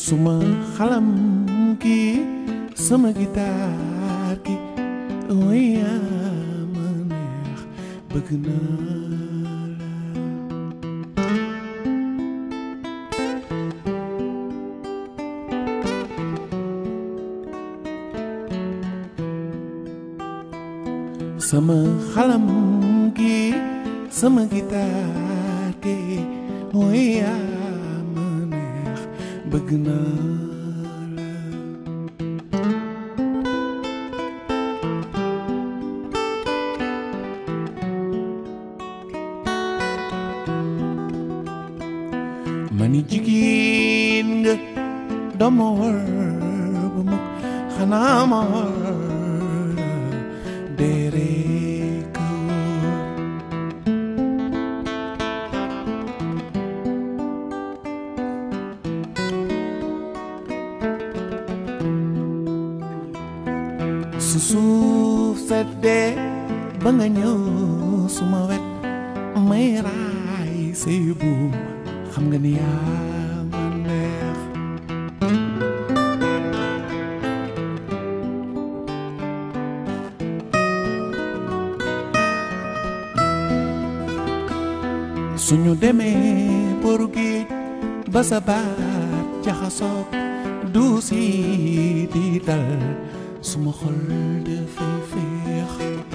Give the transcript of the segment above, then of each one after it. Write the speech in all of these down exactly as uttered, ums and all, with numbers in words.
suma xalam ki sama gitaar gi way ma neex bëgg naa la sama xalam gi sama gitaar gi way ma neex bëgg naa la mani jigéen nga dama war ba mukk xanaa ma war dere ko su suuf seddee ba nga ñëw suma wet may raay say buum xam nga ni yaa ma neex suñu demee boru géej ba sa baat jaxasoog du si di dal suma xol dafay féex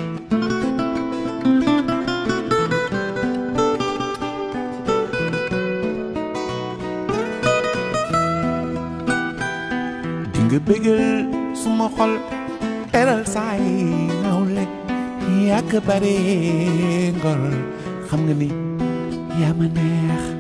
di nga bégal suma xol teral saay nawle yàgg bare ngor xam nga ni yaa ma neex